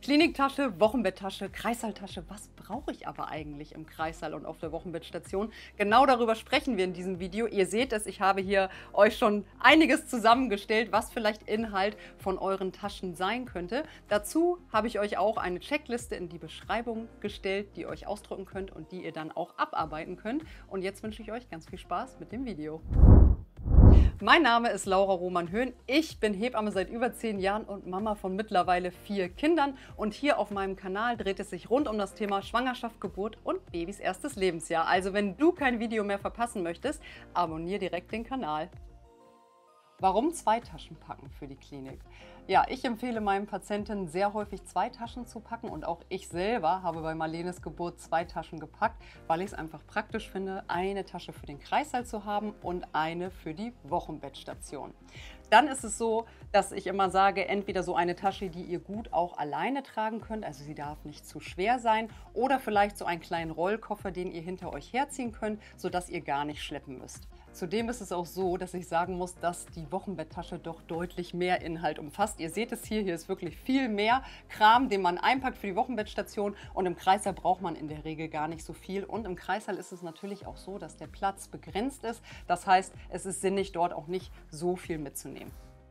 Kliniktasche, Wochenbetttasche, Kreißsaaltasche. Was brauche ich aber eigentlich im Kreissaal und auf der Wochenbettstation? Genau darüber sprechen wir in diesem Video. Ihr seht es, ich habe hier euch schon einiges zusammengestellt, was vielleicht Inhalt von euren Taschen sein könnte. Dazu habe ich euch auch eine Checkliste in die Beschreibung gestellt, die ihr euch ausdrucken könnt und die ihr dann auch abarbeiten könnt. Und jetzt wünsche ich euch ganz viel Spaß mit dem Video. Mein Name ist Laura Roman-Höhn. Ich bin Hebamme seit über 10 Jahren und Mama von mittlerweile 4 Kindern. Und hier auf meinem Kanal dreht es sich rund um das Thema Schwangerschaft, Geburt und Babys erstes Lebensjahr. Also wenn du kein Video mehr verpassen möchtest, abonniere direkt den Kanal. Warum 2 Taschen packen für die Klinik? Ja, ich empfehle meinen Patienten sehr häufig 2 Taschen zu packen und auch ich selber habe bei Marlenes Geburt 2 Taschen gepackt, weil ich es einfach praktisch finde, eine Tasche für den Kreissaal zu haben und eine für die Wochenbettstation. Dann ist es so, dass ich immer sage, entweder so eine Tasche, die ihr gut auch alleine tragen könnt, also sie darf nicht zu schwer sein, oder vielleicht so einen kleinen Rollkoffer, den ihr hinter euch herziehen könnt, sodass ihr gar nicht schleppen müsst. Zudem ist es auch so, dass ich sagen muss, dass die Wochenbetttasche doch deutlich mehr Inhalt umfasst. Ihr seht es hier ist wirklich viel mehr Kram, den man einpackt für die Wochenbettstation, und im Kreissaal braucht man in der Regel gar nicht so viel. Und im Kreissaal ist es natürlich auch so, dass der Platz begrenzt ist. Das heißt, es ist sinnig, dort auch nicht so viel mitzunehmen.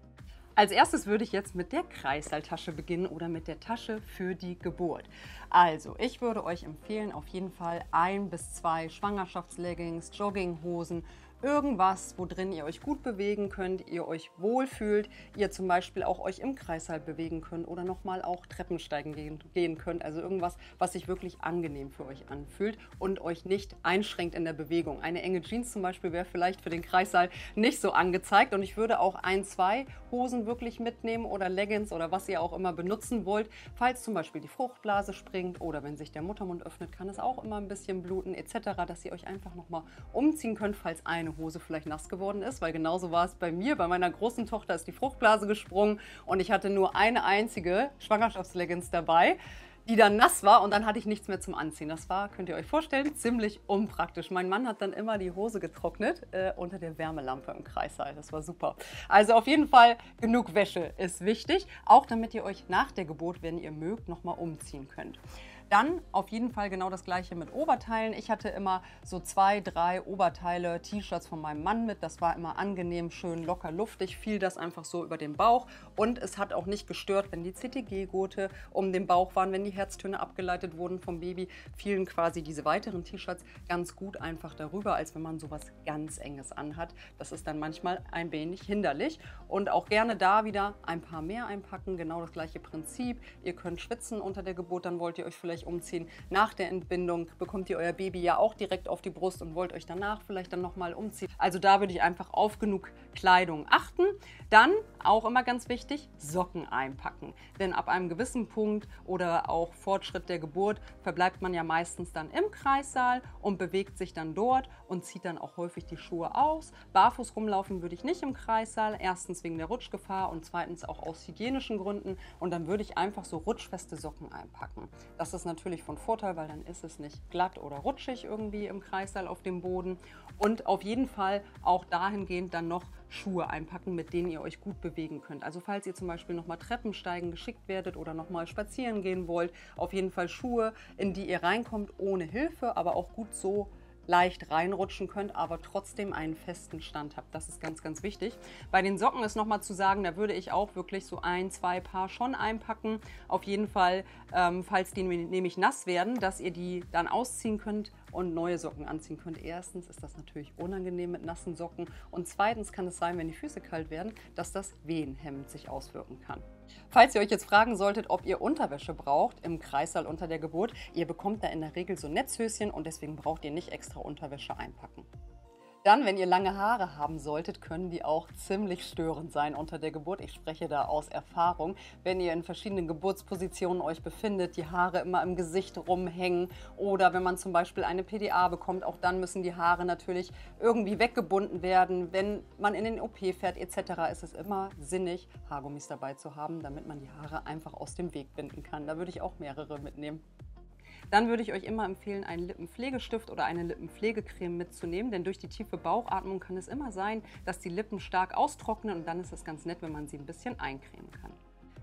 Als erstes würde ich jetzt mit der Kreissaaltasche beginnen oder mit der Tasche für die Geburt. Also, ich würde euch empfehlen, auf jeden Fall 1 bis 2 Schwangerschaftsleggings, Jogginghosen, irgendwas, wo drin ihr euch gut bewegen könnt, ihr euch wohlfühlt, ihr zum Beispiel auch euch im Kreissaal bewegen könnt oder nochmal auch Treppensteigen gehen könnt. Also irgendwas, was sich wirklich angenehm für euch anfühlt und euch nicht einschränkt in der Bewegung. Eine enge Jeans zum Beispiel wäre vielleicht für den Kreissaal nicht so angezeigt, und ich würde auch 1, 2 Hosen wirklich mitnehmen oder Leggings oder was ihr auch immer benutzen wollt, falls zum Beispiel die Fruchtblase springt oder wenn sich der Muttermund öffnet, kann es auch immer ein bisschen bluten etc., dass ihr euch einfach nochmal umziehen könnt, falls eine Hose vielleicht nass geworden ist, weil genauso war es bei mir. Bei meiner großen Tochter ist die Fruchtblase gesprungen und ich hatte nur eine einzige Schwangerschaftsleggings dabei, die dann nass war, und dann hatte ich nichts mehr zum Anziehen. Das war, könnt ihr euch vorstellen, ziemlich unpraktisch. Mein Mann hat dann immer die Hose getrocknet unter der Wärmelampe im Kreissaal. Das war super. Also auf jeden Fall genug Wäsche ist wichtig, auch damit ihr euch nach der Geburt, wenn ihr mögt, nochmal umziehen könnt. Dann auf jeden Fall genau das gleiche mit Oberteilen. Ich hatte immer so 2, 3 Oberteile, T-Shirts von meinem Mann mit. Das war immer angenehm, schön locker luftig, fiel das einfach so über den Bauch, und es hat auch nicht gestört, wenn die CTG-Gurte um den Bauch waren, wenn die Herztöne abgeleitet wurden vom Baby, fielen quasi diese weiteren T-Shirts ganz gut einfach darüber, als wenn man sowas ganz Enges anhat. Das ist dann manchmal ein wenig hinderlich, und auch gerne da wieder ein paar mehr einpacken, genau das gleiche Prinzip. Ihr könnt schwitzen unter der Geburt, dann wollt ihr euch vielleicht umziehen. Nach der Entbindung bekommt ihr euer Baby ja auch direkt auf die Brust und wollt euch danach vielleicht dann nochmal umziehen. Also da würde ich einfach auf genug Kleidung achten. Dann auch immer ganz wichtig, Socken einpacken. Denn ab einem gewissen Punkt oder auch Fortschritt der Geburt verbleibt man ja meistens dann im Kreissaal und bewegt sich dann dort und zieht dann auch häufig die Schuhe aus. Barfuß rumlaufen würde ich nicht im Kreissaal. Erstens wegen der Rutschgefahr und zweitens auch aus hygienischen Gründen. Und dann würde ich einfach so rutschfeste Socken einpacken. Das ist natürlich von Vorteil, weil dann ist es nicht glatt oder rutschig irgendwie im Kreissaal auf dem Boden. Und auf jeden Fall auch dahingehend dann noch Schuhe einpacken, mit denen ihr euch gut bewegen könnt. Also falls ihr zum Beispiel nochmal Treppensteigen geschickt werdet oder nochmal spazieren gehen wollt, auf jeden Fall Schuhe, in die ihr reinkommt ohne Hilfe, aber auch gut so leicht reinrutschen könnt, aber trotzdem einen festen Stand habt. Das ist ganz, ganz wichtig. Bei den Socken ist nochmal zu sagen, da würde ich auch wirklich so 1, 2 Paar schon einpacken. Auf jeden Fall, falls die nämlich nass werden, dass ihr die dann ausziehen könnt und neue Socken anziehen könnt. Erstens ist das natürlich unangenehm mit nassen Socken, und zweitens kann es sein, wenn die Füße kalt werden, dass das wehenhemmend sich auswirken kann. Falls ihr euch jetzt fragen solltet, ob ihr Unterwäsche braucht im Kreissaal unter der Geburt, ihr bekommt da in der Regel so Netzhöschen, und deswegen braucht ihr nicht extra Unterwäsche einpacken. Dann, wenn ihr lange Haare haben solltet, können die auch ziemlich störend sein unter der Geburt. Ich spreche da aus Erfahrung. Wenn ihr in verschiedenen Geburtspositionen euch befindet, die Haare immer im Gesicht rumhängen, oder wenn man zum Beispiel eine PDA bekommt, auch dann müssen die Haare natürlich irgendwie weggebunden werden. Wenn man in den OP fährt etc., ist es immer sinnig, Haargummis dabei zu haben, damit man die Haare einfach aus dem Weg binden kann. Da würde ich auch mehrere mitnehmen. Dann würde ich euch immer empfehlen, einen Lippenpflegestift oder eine Lippenpflegecreme mitzunehmen, denn durch die tiefe Bauchatmung kann es immer sein, dass die Lippen stark austrocknen, und dann ist es ganz nett, wenn man sie ein bisschen eincremen kann.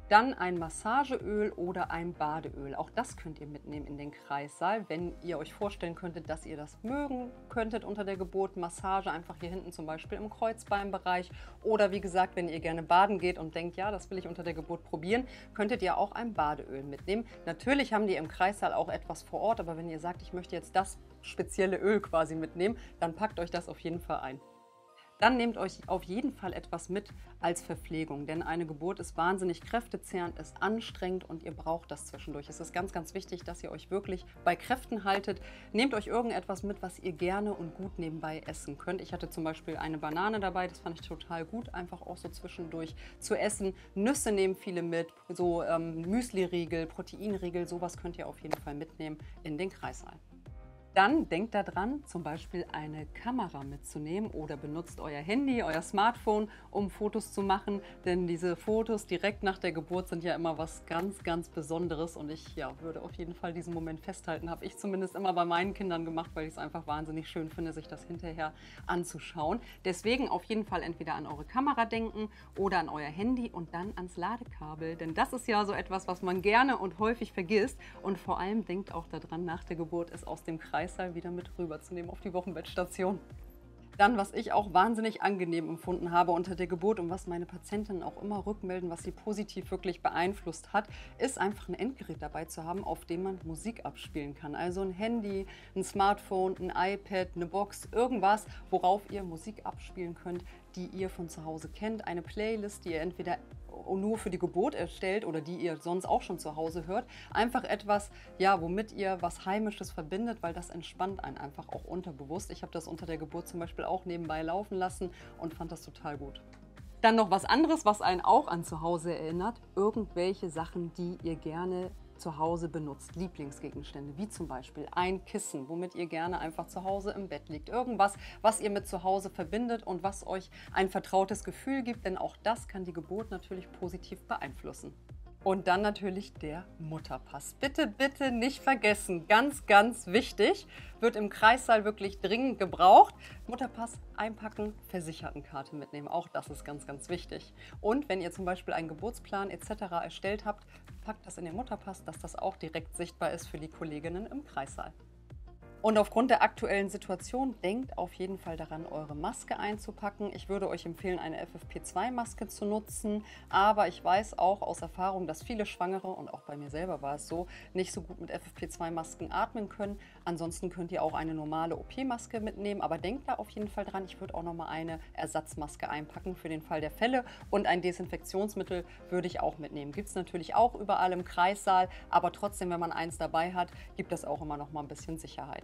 Dann ein Massageöl oder ein Badeöl. Auch das könnt ihr mitnehmen in den Kreissaal, wenn ihr euch vorstellen könntet, dass ihr das mögen könntet unter der Geburt. Massage einfach hier hinten zum Beispiel im Kreuzbeinbereich. Oder wie gesagt, wenn ihr gerne baden geht und denkt, ja, das will ich unter der Geburt probieren, könntet ihr auch ein Badeöl mitnehmen. Natürlich haben die im Kreissaal auch etwas vor Ort, aber wenn ihr sagt, ich möchte jetzt das spezielle Öl quasi mitnehmen, dann packt euch das auf jeden Fall ein. Dann nehmt euch auf jeden Fall etwas mit als Verpflegung, denn eine Geburt ist wahnsinnig kräftezehrend, ist anstrengend und ihr braucht das zwischendurch. Es ist ganz, ganz wichtig, dass ihr euch wirklich bei Kräften haltet. Nehmt euch irgendetwas mit, was ihr gerne und gut nebenbei essen könnt. Ich hatte zum Beispiel eine Banane dabei, das fand ich total gut, einfach auch so zwischendurch zu essen. Nüsse nehmen viele mit, so Müsli-Riegel, Proteinriegel, sowas könnt ihr auf jeden Fall mitnehmen in den Kreissaal. Dann denkt daran, zum Beispiel eine Kamera mitzunehmen oder benutzt euer Handy, euer Smartphone, um Fotos zu machen. Denn diese Fotos direkt nach der Geburt sind ja immer was ganz, ganz Besonderes. Und ich würde auf jeden Fall diesen Moment festhalten. Habe ich zumindest immer bei meinen Kindern gemacht, weil ich es einfach wahnsinnig schön finde, sich das hinterher anzuschauen. Deswegen auf jeden Fall entweder an eure Kamera denken oder an euer Handy und dann ans Ladekabel. Denn das ist ja so etwas, was man gerne und häufig vergisst. Und vor allem denkt auch daran, nach der Geburt es aus dem Kreissaal wieder mit rüberzunehmen auf die Wochenbettstation. Dann, was ich auch wahnsinnig angenehm empfunden habe unter der Geburt und was meine Patientinnen auch immer rückmelden, was sie positiv wirklich beeinflusst hat, ist einfach ein Endgerät dabei zu haben, auf dem man Musik abspielen kann. Also ein Handy, ein Smartphone, ein iPad, eine Box, irgendwas, worauf ihr Musik abspielen könnt, die ihr von zu Hause kennt. Eine Playlist, die ihr entweder nur für die Geburt erstellt oder die ihr sonst auch schon zu Hause hört. Einfach etwas, womit ihr was Heimisches verbindet, weil das entspannt einen einfach auch unterbewusst. Ich habe das unter der Geburt zum Beispiel auch nebenbei laufen lassen und fand das total gut. Dann noch was anderes, was einen auch an zu Hause erinnert. Irgendwelche Sachen, die ihr gerne zu Hause benutzt, Lieblingsgegenstände, wie zum Beispiel ein Kissen, womit ihr gerne einfach zu Hause im Bett liegt. Irgendwas, was ihr mit zu Hause verbindet und was euch ein vertrautes Gefühl gibt, denn auch das kann die Geburt natürlich positiv beeinflussen. Und dann natürlich der Mutterpass. Bitte, bitte nicht vergessen, ganz, ganz wichtig, wird im Kreissaal wirklich dringend gebraucht. Mutterpass einpacken, Versichertenkarte mitnehmen, auch das ist ganz, ganz wichtig. Und wenn ihr zum Beispiel einen Geburtsplan etc. erstellt habt, packt das in den Mutterpass, dass das auch direkt sichtbar ist für die Kolleginnen im Kreissaal. Und aufgrund der aktuellen Situation denkt auf jeden Fall daran, eure Maske einzupacken. Ich würde euch empfehlen, eine FFP2-Maske zu nutzen. Aber ich weiß auch aus Erfahrung, dass viele Schwangere, und auch bei mir selber war es so, nicht so gut mit FFP2-Masken atmen können. Ansonsten könnt ihr auch eine normale OP-Maske mitnehmen. Aber denkt da auf jeden Fall dran, ich würde auch nochmal eine Ersatzmaske einpacken für den Fall der Fälle. Und ein Desinfektionsmittel würde ich auch mitnehmen. Gibt es natürlich auch überall im Kreissaal. Aber trotzdem, wenn man eins dabei hat, gibt es auch immer noch mal ein bisschen Sicherheit.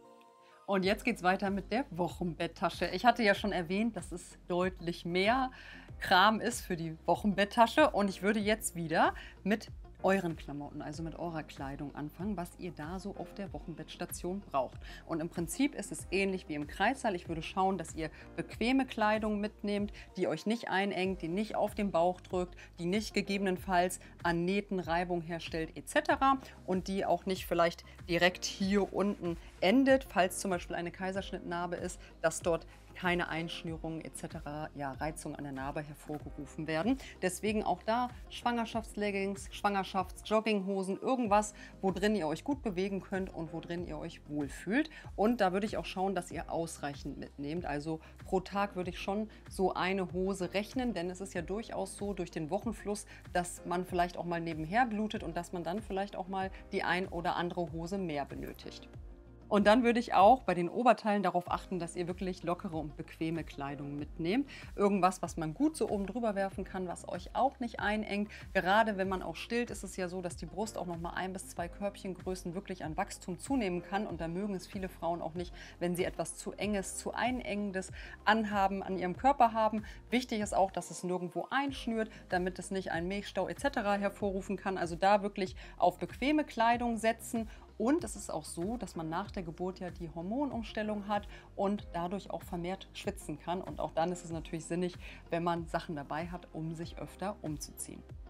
Und jetzt geht es weiter mit der Wochenbetttasche. Ich hatte ja schon erwähnt, dass es deutlich mehr Kram ist für die Wochenbetttasche. Und ich würde jetzt wieder mit euren Klamotten, also mit eurer Kleidung anfangen, was ihr da so auf der Wochenbettstation braucht. Und im Prinzip ist es ähnlich wie im Kreissaal. Ich würde schauen, dass ihr bequeme Kleidung mitnehmt, die euch nicht einengt, die nicht auf den Bauch drückt, die nicht gegebenenfalls an Nähten Reibung herstellt etc. und die auch nicht vielleicht direkt hier unten endet, falls zum Beispiel eine Kaiserschnittnarbe ist, dass dort keine Einschnürungen etc., Reizungen an der Narbe hervorgerufen werden. Deswegen auch da Schwangerschaftsleggings, Schwangerschaftsjogginghosen, irgendwas, wo drin ihr euch gut bewegen könnt und wo drin ihr euch wohlfühlt. Und da würde ich auch schauen, dass ihr ausreichend mitnehmt. Also pro Tag würde ich schon so eine Hose rechnen, denn es ist ja durchaus so durch den Wochenfluss, dass man vielleicht auch mal nebenher blutet und dass man dann vielleicht auch mal die ein oder andere Hose mehr benötigt. Und dann würde ich auch bei den Oberteilen darauf achten, dass ihr wirklich lockere und bequeme Kleidung mitnehmt. Irgendwas, was man gut so oben drüber werfen kann, was euch auch nicht einengt. Gerade wenn man auch stillt, ist es ja so, dass die Brust auch noch mal 1 bis 2 Körbchengrößen wirklich an Wachstum zunehmen kann. Und da mögen es viele Frauen auch nicht, wenn sie etwas zu Enges, zu Einengendes anhaben, an ihrem Körper haben. Wichtig ist auch, dass es nirgendwo einschnürt, damit es nicht einen Milchstau etc. hervorrufen kann. Also da wirklich auf bequeme Kleidung setzen. Und es ist auch so, dass man nach der Geburt ja die Hormonumstellung hat und dadurch auch vermehrt schwitzen kann. Und auch dann ist es natürlich sinnig, wenn man Sachen dabei hat, um sich öfter umzuziehen.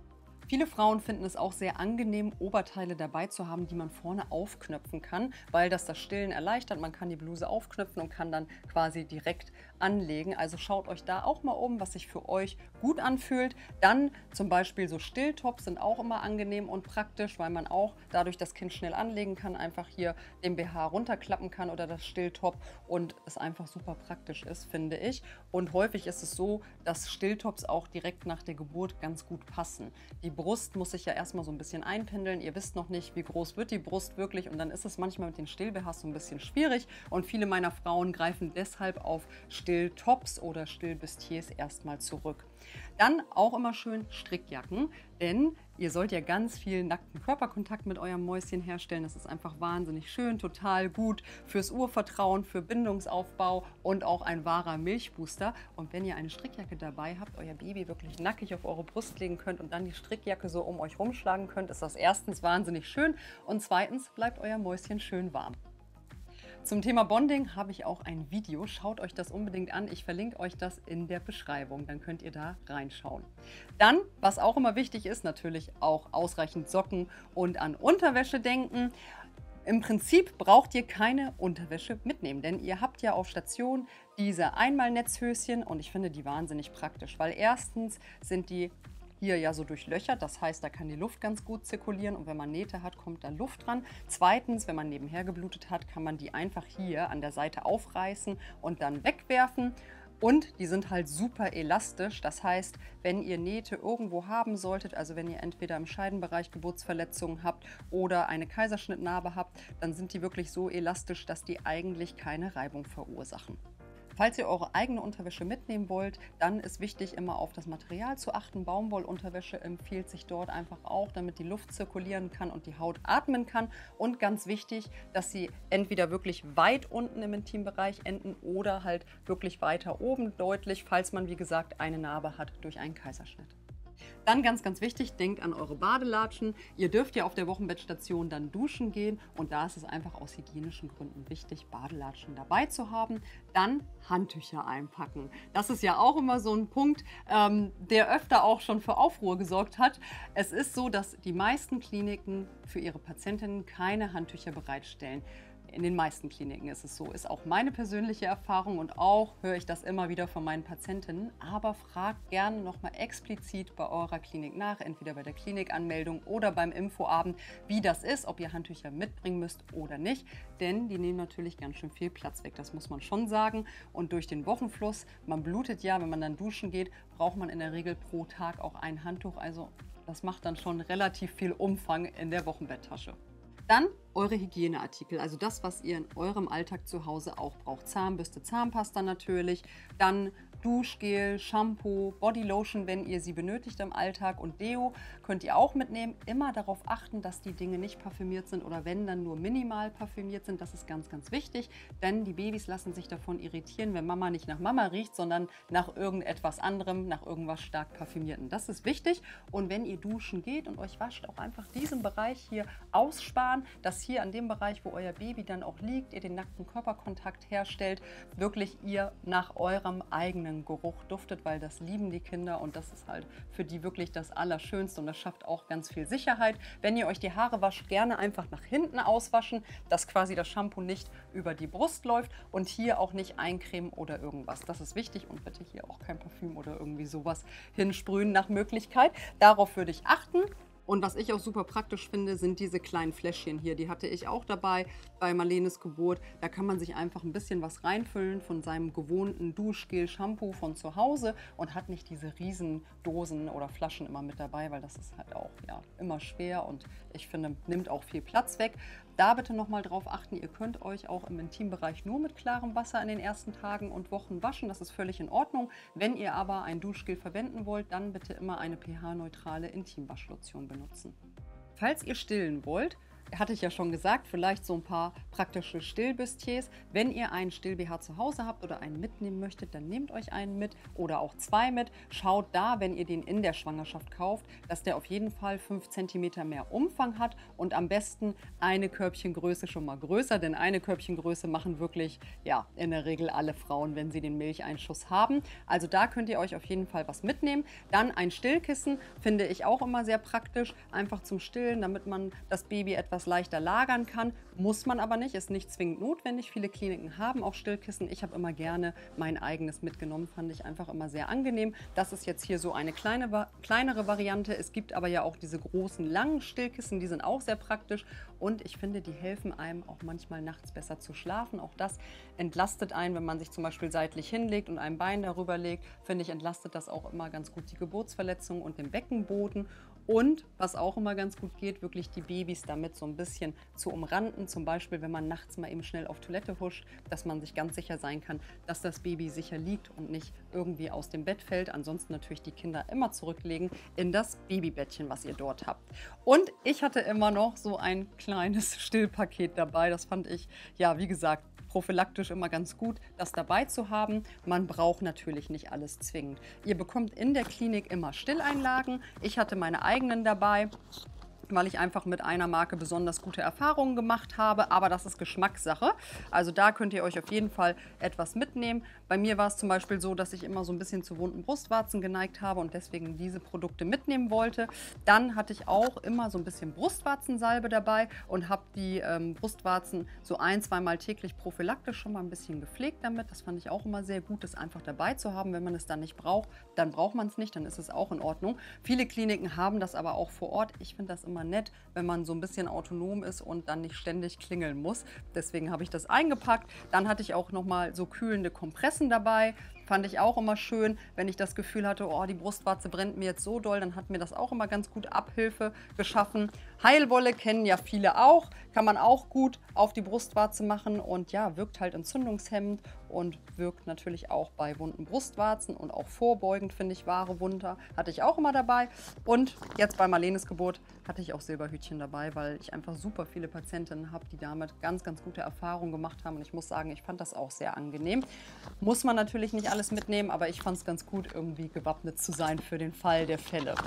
Viele Frauen finden es auch sehr angenehm, Oberteile dabei zu haben, die man vorne aufknöpfen kann, weil das Stillen erleichtert. Man kann die Bluse aufknöpfen und kann dann quasi direkt anlegen. Also schaut euch da auch mal um, was sich für euch gut anfühlt. Dann zum Beispiel so Stilltops sind auch immer angenehm und praktisch, weil man auch dadurch das Kind schnell anlegen kann, einfach hier den BH runterklappen kann oder das Stilltop und es einfach super praktisch ist, finde ich. Und häufig ist es so, dass Stilltops auch direkt nach der Geburt ganz gut passen. Die Brust muss sich ja erstmal so ein bisschen einpendeln. Ihr wisst noch nicht, wie groß wird die Brust wirklich und dann ist es manchmal mit den Still-BHs so ein bisschen schwierig und viele meiner Frauen greifen deshalb auf Stilltops oder Stillbustiers erstmal zurück. Dann auch immer schön Strickjacken, denn ihr sollt ja ganz viel nackten Körperkontakt mit eurem Mäuschen herstellen. Das ist einfach wahnsinnig schön, total gut fürs Urvertrauen, für Bindungsaufbau und auch ein wahrer Milchbooster. Und wenn ihr eine Strickjacke dabei habt, euer Baby wirklich nackig auf eure Brust legen könnt und dann die Strickjacke so um euch rumschlagen könnt, ist das erstens wahnsinnig schön und zweitens bleibt euer Mäuschen schön warm. Zum Thema Bonding habe ich auch ein Video. Schaut euch das unbedingt an. Ich verlinke euch das in der Beschreibung. Dann könnt ihr da reinschauen. Dann, was auch immer wichtig ist, natürlich auch ausreichend Socken und an Unterwäsche denken. Im Prinzip braucht ihr keine Unterwäsche mitnehmen, denn ihr habt ja auf Station diese Einmalnetzhöschen und ich finde die wahnsinnig praktisch, weil erstens sind die hier ja so durchlöchert, das heißt, da kann die Luft ganz gut zirkulieren und wenn man Nähte hat, kommt da Luft dran. Zweitens, wenn man nebenher geblutet hat, kann man die einfach hier an der Seite aufreißen und dann wegwerfen. Und die sind halt super elastisch, das heißt, wenn ihr Nähte irgendwo haben solltet, also wenn ihr entweder im Scheidenbereich Geburtsverletzungen habt oder eine Kaiserschnittnarbe habt, dann sind die wirklich so elastisch, dass die eigentlich keine Reibung verursachen. Falls ihr eure eigene Unterwäsche mitnehmen wollt, dann ist wichtig, immer auf das Material zu achten. Baumwollunterwäsche empfiehlt sich dort einfach auch, damit die Luft zirkulieren kann und die Haut atmen kann. Und ganz wichtig, dass sie entweder wirklich weit unten im Intimbereich enden oder halt wirklich weiter oben deutlich, falls man, wie gesagt, eine Narbe hat durch einen Kaiserschnitt. Dann ganz, ganz wichtig, denkt an eure Badelatschen. Ihr dürft ja auf der Wochenbettstation dann duschen gehen und da ist es einfach aus hygienischen Gründen wichtig, Badelatschen dabei zu haben. Dann Handtücher einpacken. Das ist ja auch immer so ein Punkt, der öfter auch schon für Aufruhr gesorgt hat. Es ist so, dass die meisten Kliniken für ihre Patientinnen keine Handtücher bereitstellen. In den meisten Kliniken ist es so, ist auch meine persönliche Erfahrung und auch höre ich das immer wieder von meinen Patientinnen. Aber fragt gerne nochmal explizit bei eurer Klinik nach, entweder bei der Klinikanmeldung oder beim Infoabend, wie das ist, ob ihr Handtücher mitbringen müsst oder nicht. Denn die nehmen natürlich ganz schön viel Platz weg, das muss man schon sagen. Und durch den Wochenfluss, man blutet ja, wenn man dann duschen geht, braucht man in der Regel pro Tag auch ein Handtuch. Also das macht dann schon relativ viel Umfang in der Wochenbetttasche. Dann eure Hygieneartikel, also das, was ihr in eurem Alltag zu Hause auch braucht. Zahnbürste, Zahnpasta natürlich, dann Duschgel, Shampoo, Bodylotion, wenn ihr sie benötigt im Alltag und Deo könnt ihr auch mitnehmen. Immer darauf achten, dass die Dinge nicht parfümiert sind oder wenn, dann nur minimal parfümiert sind. Das ist ganz, ganz wichtig, denn die Babys lassen sich davon irritieren, wenn Mama nicht nach Mama riecht, sondern nach irgendetwas anderem, nach irgendwas stark parfümierten. Das ist wichtig und wenn ihr duschen geht und euch wascht, auch einfach diesen Bereich hier aussparen, dass hier an dem Bereich, wo euer Baby dann auch liegt, ihr den nackten Körperkontakt herstellt, wirklich ihr nach eurem eigenen Geruch duftet, weil das lieben die Kinder und das ist halt für die wirklich das Allerschönste und das schafft auch ganz viel Sicherheit. Wenn ihr euch die Haare wascht, gerne einfach nach hinten auswaschen, dass quasi das Shampoo nicht über die Brust läuft und hier auch nicht eincremen oder irgendwas. Das ist wichtig und bitte hier auch kein Parfüm oder irgendwie sowas hinsprühen nach Möglichkeit. Darauf würde ich achten. Und was ich auch super praktisch finde, sind diese kleinen Fläschchen hier. Die hatte ich auch dabei bei Marlenes Geburt. Da kann man sich einfach ein bisschen was reinfüllen von seinem gewohnten Duschgel, Shampoo von zu Hause und hat nicht diese riesen Dosen oder Flaschen immer mit dabei, weil das ist halt auch ja, immer schwer und ich finde, nimmt auch viel Platz weg. Da bitte nochmal drauf achten, ihr könnt euch auch im Intimbereich nur mit klarem Wasser in den ersten Tagen und Wochen waschen. Das ist völlig in Ordnung. Wenn ihr aber ein Duschgel verwenden wollt, dann bitte immer eine pH-neutrale Intimwaschlotion benutzen. Falls ihr stillen wollt, hatte ich ja schon gesagt, vielleicht so ein paar praktische Stillbustiers. Wenn ihr einen Still-BH zu Hause habt oder einen mitnehmen möchtet, dann nehmt euch einen mit oder auch zwei mit. Schaut da, wenn ihr den in der Schwangerschaft kauft, dass der auf jeden Fall 5 cm mehr Umfang hat und am besten eine Körbchengröße schon mal größer, denn eine Körbchengröße machen wirklich, ja, in der Regel alle Frauen, wenn sie den Milcheinschuss haben. Also da könnt ihr euch auf jeden Fall was mitnehmen. Dann ein Stillkissen finde ich auch immer sehr praktisch, einfach zum Stillen, damit man das Baby etwas leichter lagern kann. Muss man aber nicht, ist nicht zwingend notwendig. Viele Kliniken haben auch Stillkissen. Ich habe immer gerne mein eigenes mitgenommen, fand ich einfach immer sehr angenehm. Das ist jetzt hier so eine kleinere Variante. Es gibt aber ja auch diese großen, langen Stillkissen, die sind auch sehr praktisch und ich finde, die helfen einem auch manchmal nachts besser zu schlafen. Auch das entlastet einen, wenn man sich zum Beispiel seitlich hinlegt und ein Bein darüber legt, finde ich, entlastet das auch immer ganz gut die Geburtsverletzungen und den Beckenboden. Und was auch immer ganz gut geht, wirklich die Babys damit so ein bisschen zu umranden. Zum Beispiel, wenn man nachts mal eben schnell auf Toilette huscht, dass man sich ganz sicher sein kann, dass das Baby sicher liegt und nicht irgendwie aus dem Bett fällt. Ansonsten natürlich die Kinder immer zurücklegen in das Babybettchen, was ihr dort habt. Und ich hatte immer noch so ein kleines Stillpaket dabei. Das fand ich, ja, wie gesagt, prophylaktisch immer ganz gut, das dabei zu haben. Man braucht natürlich nicht alles zwingend. Ihr bekommt in der Klinik immer Stilleinlagen. Ich hatte meine eigenen dabei, weil ich einfach mit einer Marke besonders gute Erfahrungen gemacht habe, aber das ist Geschmackssache. Also da könnt ihr euch auf jeden Fall etwas mitnehmen. Bei mir war es zum Beispiel so, dass ich immer so ein bisschen zu wunden Brustwarzen geneigt habe und deswegen diese Produkte mitnehmen wollte. Dann hatte ich auch immer so ein bisschen Brustwarzensalbe dabei und habe die Brustwarzen so 1-2 Mal täglich prophylaktisch schon mal ein bisschen gepflegt damit. Das fand ich auch immer sehr gut, das einfach dabei zu haben. Wenn man es dann nicht braucht, dann braucht man es nicht, dann ist es auch in Ordnung. Viele Kliniken haben das aber auch vor Ort. Ich finde das immer nett, wenn man so ein bisschen autonom ist und dann nicht ständig klingeln muss. Deswegen habe ich das eingepackt. Dann hatte ich auch noch mal so kühlende Kompressen dabei. Fand ich auch immer schön, wenn ich das Gefühl hatte, oh, die Brustwarze brennt mir jetzt so doll, dann hat mir das auch immer ganz gut Abhilfe geschaffen. Heilwolle kennen ja viele auch, kann man auch gut auf die Brustwarze machen und ja, wirkt halt entzündungshemmend und wirkt natürlich auch bei wunden Brustwarzen und auch vorbeugend, finde ich, wahre Wunder. Hatte ich auch immer dabei. Und jetzt bei Marlenes Geburt hatte ich auch Silberhütchen dabei, weil ich einfach super viele Patientinnen habe, die damit ganz, ganz gute Erfahrungen gemacht haben. Und ich muss sagen, ich fand das auch sehr angenehm. Muss man natürlich nicht alles mitnehmen, aber ich fand es ganz gut, irgendwie gewappnet zu sein für den Fall der Fälle.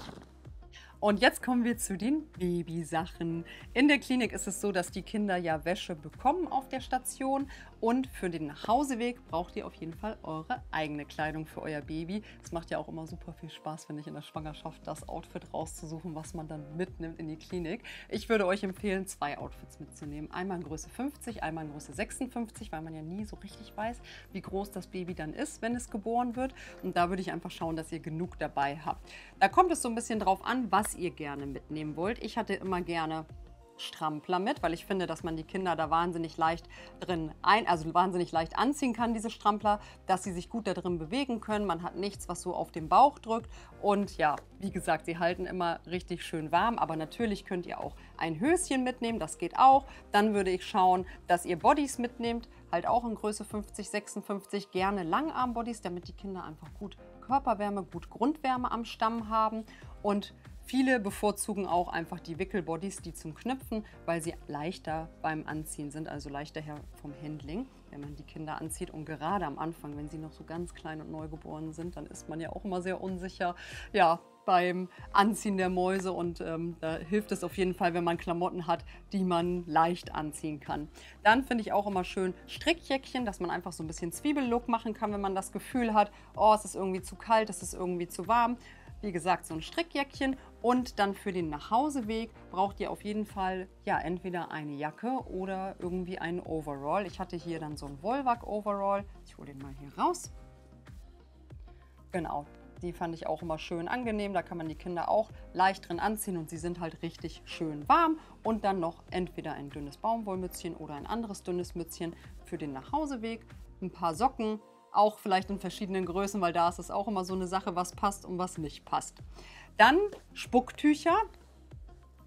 Und jetzt kommen wir zu den Babysachen. In der Klinik ist es so, dass die Kinder ja Wäsche bekommen auf der Station und für den Nachhauseweg braucht ihr auf jeden Fall eure eigene Kleidung für euer Baby. Es macht ja auch immer super viel Spaß, finde ich, in der Schwangerschaft das Outfit rauszusuchen, was man dann mitnimmt in die Klinik. Ich würde euch empfehlen, 2 Outfits mitzunehmen. Einmal in Größe 50, einmal in Größe 56, weil man ja nie so richtig weiß, wie groß das Baby dann ist, wenn es geboren wird. Und da würde ich einfach schauen, dass ihr genug dabei habt. Da kommt es so ein bisschen drauf an, was ihr gerne mitnehmen wollt. Ich hatte immer gerne Strampler mit, weil ich finde, dass man die Kinder da wahnsinnig leicht wahnsinnig leicht anziehen kann, diese Strampler, dass sie sich gut da drin bewegen können. Man hat nichts, was so auf den Bauch drückt und ja, wie gesagt, sie halten immer richtig schön warm, aber natürlich könnt ihr auch ein Höschen mitnehmen, das geht auch. Dann würde ich schauen, dass ihr Bodys mitnehmt, halt auch in Größe 50, 56, gerne Langarm-Bodys, damit die Kinder einfach gut Körperwärme, gut Grundwärme am Stamm haben und viele bevorzugen auch einfach die Wickelbodies, die zum Knüpfen, weil sie leichter beim Anziehen sind, also leichter her vom Handling, wenn man die Kinder anzieht. Und gerade am Anfang, wenn sie noch so ganz klein und neugeboren sind, dann ist man ja auch immer sehr unsicher, ja, beim Anziehen der Mäuse. Und da hilft es auf jeden Fall, wenn man Klamotten hat, die man leicht anziehen kann. Dann finde ich auch immer schön Strickjäckchen, dass man einfach so ein bisschen Zwiebellook machen kann, wenn man das Gefühl hat, oh, es ist irgendwie zu kalt, es ist irgendwie zu warm. Wie gesagt, so ein Strickjäckchen und dann für den Nachhauseweg braucht ihr auf jeden Fall ja entweder eine Jacke oder irgendwie einen Overall. Ich hatte hier dann so ein Volvac Overall. Ich hole den mal hier raus. Genau, die fand ich auch immer schön angenehm. Da kann man die Kinder auch leicht drin anziehen und sie sind halt richtig schön warm. Und dann noch entweder ein dünnes Baumwollmützchen oder ein anderes dünnes Mützchen für den Nachhauseweg. Ein paar Socken. Auch vielleicht in verschiedenen Größen, weil da ist es auch immer so eine Sache, was passt und was nicht passt. Dann Spucktücher.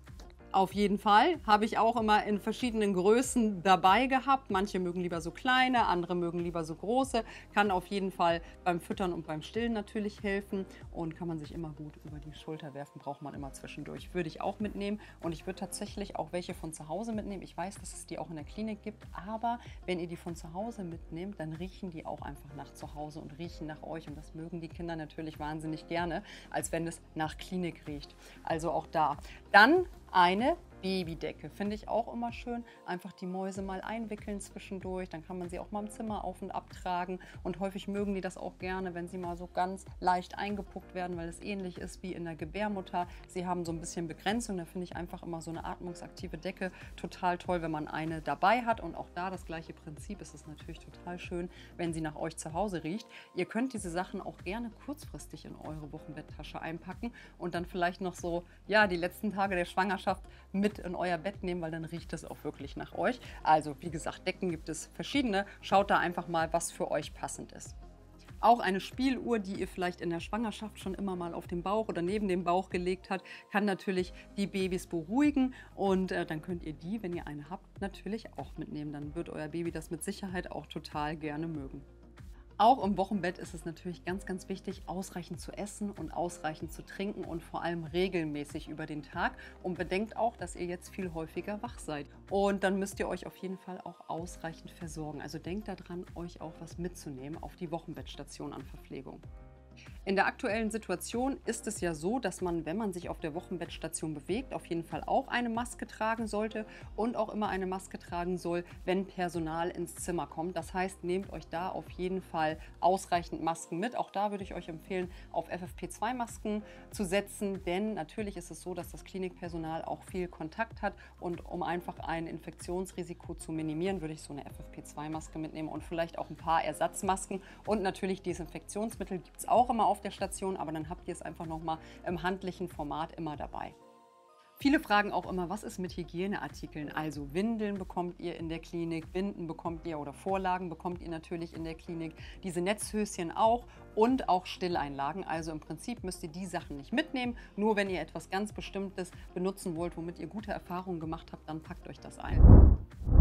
Auf jeden Fall. Habe ich auch immer in verschiedenen Größen dabei gehabt. Manche mögen lieber so kleine, andere mögen lieber so große. Kann auf jeden Fall beim Füttern und beim Stillen natürlich helfen und kann man sich immer gut über die Schulter werfen, braucht man immer zwischendurch. Würde ich auch mitnehmen und ich würde tatsächlich auch welche von zu Hause mitnehmen. Ich weiß, dass es die auch in der Klinik gibt, aber wenn ihr die von zu Hause mitnehmt, dann riechen die auch einfach nach zu Hause und riechen nach euch und das mögen die Kinder natürlich wahnsinnig gerne, als wenn es nach Klinik riecht. Also auch da. Dann eine Babydecke finde ich auch immer schön. Einfach die Mäuse mal einwickeln zwischendurch. Dann kann man sie auch mal im Zimmer auf und ab tragen. Und häufig mögen die das auch gerne, wenn sie mal so ganz leicht eingepuckt werden, weil es ähnlich ist wie in der Gebärmutter. Sie haben so ein bisschen Begrenzung. Da finde ich einfach immer so eine atmungsaktive Decke total toll, wenn man eine dabei hat. Und auch da das gleiche Prinzip. Es ist natürlich total schön, wenn sie nach euch zu Hause riecht. Ihr könnt diese Sachen auch gerne kurzfristig in eure Wochenbetttasche einpacken und dann vielleicht noch so, ja, die letzten Tage der Schwangerschaft mit in euer Bett nehmen, weil dann riecht es auch wirklich nach euch. Also wie gesagt, Decken gibt es verschiedene. Schaut da einfach mal, was für euch passend ist. Auch eine Spieluhr, die ihr vielleicht in der Schwangerschaft schon immer mal auf den Bauch oder neben den Bauch gelegt habt, kann natürlich die Babys beruhigen und dann könnt ihr die, wenn ihr eine habt, natürlich auch mitnehmen. Dann wird euer Baby das mit Sicherheit auch total gerne mögen. Auch im Wochenbett ist es natürlich ganz, ganz wichtig, ausreichend zu essen und ausreichend zu trinken und vor allem regelmäßig über den Tag. Und bedenkt auch, dass ihr jetzt viel häufiger wach seid. Und dann müsst ihr euch auf jeden Fall auch ausreichend versorgen. Also denkt daran, euch auch was mitzunehmen auf die Wochenbettstation an Verpflegung. In der aktuellen Situation ist es ja so, dass man, wenn man sich auf der Wochenbettstation bewegt, auf jeden Fall auch eine Maske tragen sollte und auch immer eine Maske tragen soll, wenn Personal ins Zimmer kommt. Das heißt, nehmt euch da auf jeden Fall ausreichend Masken mit. Auch da würde ich euch empfehlen, auf FFP2-Masken zu setzen, denn natürlich ist es so, dass das Klinikpersonal auch viel Kontakt hat und um einfach ein Infektionsrisiko zu minimieren, würde ich so eine FFP2-Maske mitnehmen und vielleicht auch ein paar Ersatzmasken und natürlich Desinfektionsmittel gibt es auch immer auf der Station, aber dann habt ihr es einfach nochmal im handlichen Format immer dabei. Viele fragen auch immer, was ist mit Hygieneartikeln? Also Windeln bekommt ihr in der Klinik, Binden bekommt ihr oder Vorlagen bekommt ihr natürlich in der Klinik, diese Netzhöschen auch und auch Stilleinlagen. Also im Prinzip müsst ihr die Sachen nicht mitnehmen, nur wenn ihr etwas ganz Bestimmtes benutzen wollt, womit ihr gute Erfahrungen gemacht habt, dann packt euch das ein.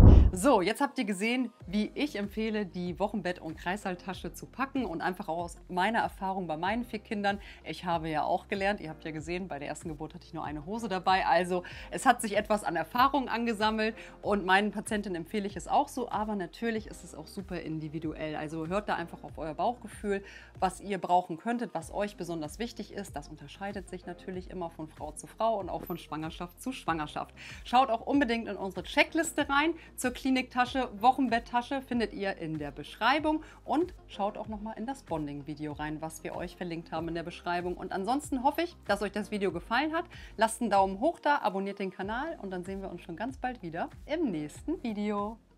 So, jetzt habt ihr gesehen, wie ich empfehle, die Wochenbett- und Kreißsaaltasche zu packen und einfach auch aus meiner Erfahrung bei meinen 4 Kindern. Ich habe ja auch gelernt, ihr habt ja gesehen, bei der ersten Geburt hatte ich nur eine Hose dabei. Also es hat sich etwas an Erfahrung angesammelt und meinen Patientinnen empfehle ich es auch so, aber natürlich ist es auch super individuell. Also hört da einfach auf euer Bauchgefühl, was ihr brauchen könntet, was euch besonders wichtig ist. Das unterscheidet sich natürlich immer von Frau zu Frau und auch von Schwangerschaft zu Schwangerschaft. Schaut auch unbedingt in unsere Checkliste rein zur Kliniktasche, Wochenbetttasche findet ihr in der Beschreibung und schaut auch nochmal in das Bonding-Video rein, was wir euch verlinkt haben in der Beschreibung. Und ansonsten hoffe ich, dass euch das Video gefallen hat. Lasst einen Daumen hoch da, abonniert den Kanal und dann sehen wir uns schon ganz bald wieder im nächsten Video.